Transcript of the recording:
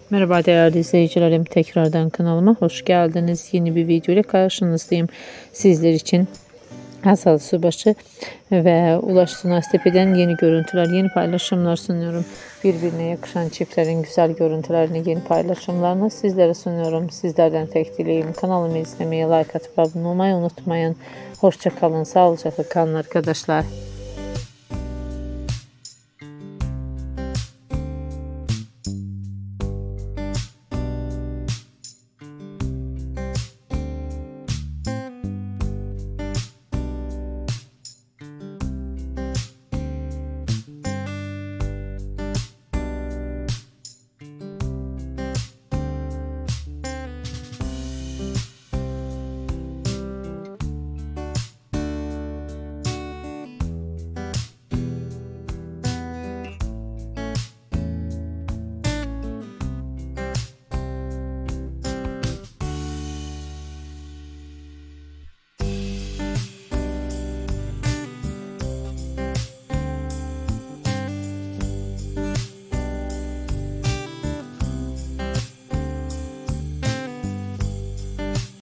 Merhaba değerli izleyicilerim, tekrardan kanalıma hoş geldiniz. Yeni bir video ile karşınızdayım. Sizler için Hazal Subaşı ve Ulaş Tunaztepe'den yeni görüntüler, yeni paylaşımlar sunuyorum. Birbirine yakışan çiftlerin güzel görüntülerini, yeni paylaşımlarını sizlere sunuyorum. Sizlerden tek dileğim kanalımı izlemeyi, like atıp abone olmayı unutmayın. Hoşça kalın, sağlıcakla kalın arkadaşlar.